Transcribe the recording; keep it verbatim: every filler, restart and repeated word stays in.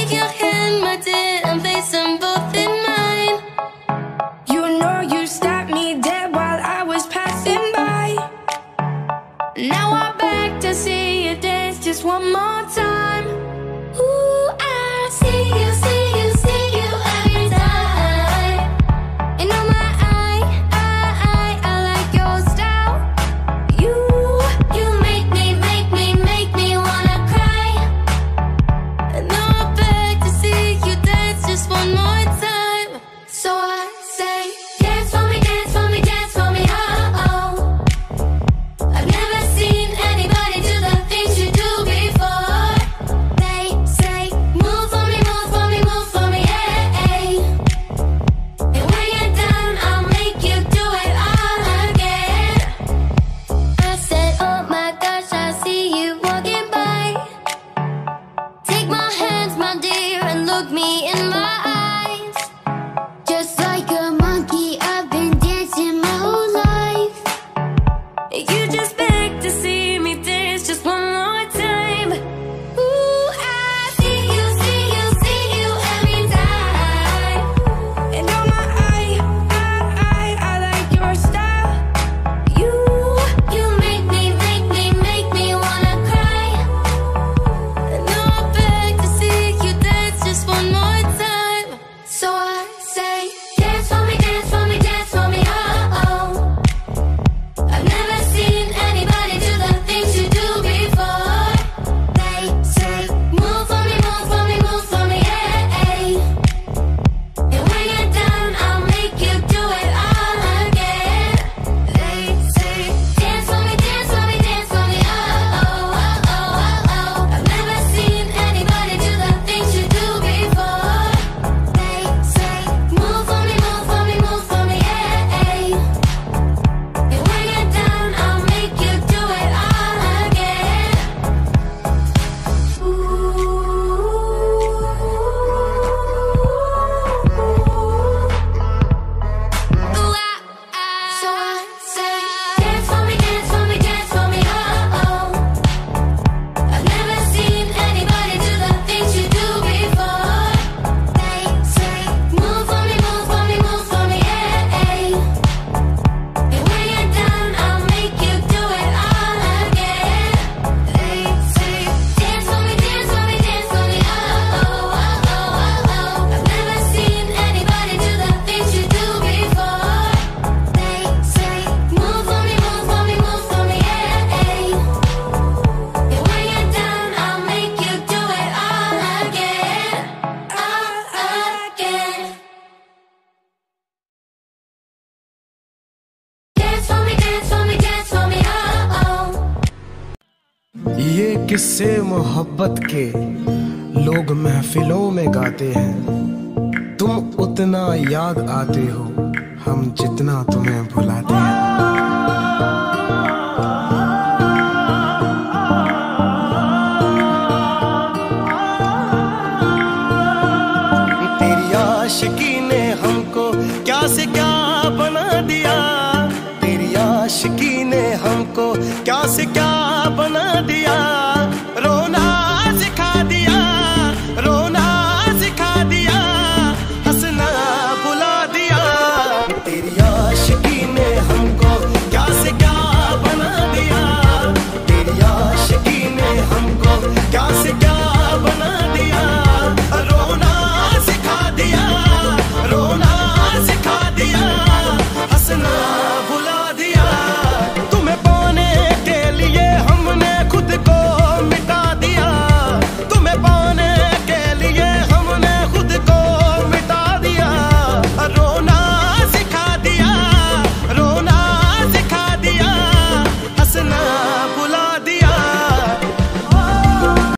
take your hand, my dear, and place them both in mine. You know you stopped me dead while I was passing by. Now I'm back to see you dance just one more time. Ooh, I see you, see you, see you every time. And on my eye, I, I, I like your style. You, you make me, make me, make me wanna cry. And now I'm back to see you dance just one more time. So I say, dance for me, dance for me, dance for me, oh, oh. I've never seen anybody do the things you do before. they say, Move for me, move for me, move for me, yeah, yeah. And when you're done, I'll make you do it all again. I said, oh my gosh, I see you walking by. Take my hands, my dear, and look me in my eyes. Just like a monkey, I've been dancing my whole life. You just beg to see me dance just one more time. Ooh, I See you, see you, see you every time. and on my eye, I, I, I like your style. You, you make me, make me, make me wanna cry. And now I'm back to see you dance just one more time. So I say, Dance for me, dance for me, dance for me, oh, oh. I've never seen anybody do the things you do before. they say, Move for me, move for me, move for me, yeah, yeah. And when you're done, I'll make you do it all again. they say, Dance for me, dance for me, dance for me, oh, oh, oh, oh, oh. I've never seen anybody do the things you do before. they say, Move for me, move for me, move for me, yeah, yeah. And when you're done, I'll make you do it all again. Ooh. ooh, I, I. So I say, Dance for me, dance for me, dance for me, oh, oh. I've never seen anybody do the things you do before. they say, Move for me, move for me, move for me, yeah, yeah. And when you're done, I'll make you do it all again. they say, Dance for me, dance for me, dance for me, oh, oh, oh, oh, oh. I've never seen anybody do the things you do before. they say, Move for me, move for me, move for me, yeah, yeah. And when you're done, I'll make you do it all again, all again. Dance for me, dance for me, dance for me, oh, oh. ये किस्से मोहब्बत के लोग महफिलों में गाते हैं। तुम उतना याद आते हो हम जितना तुम्हें भुलाते हैं। तेरी आशिकी ने हमको क्या से क्या बना दिया, तेरी आशिकी ने हमको क्या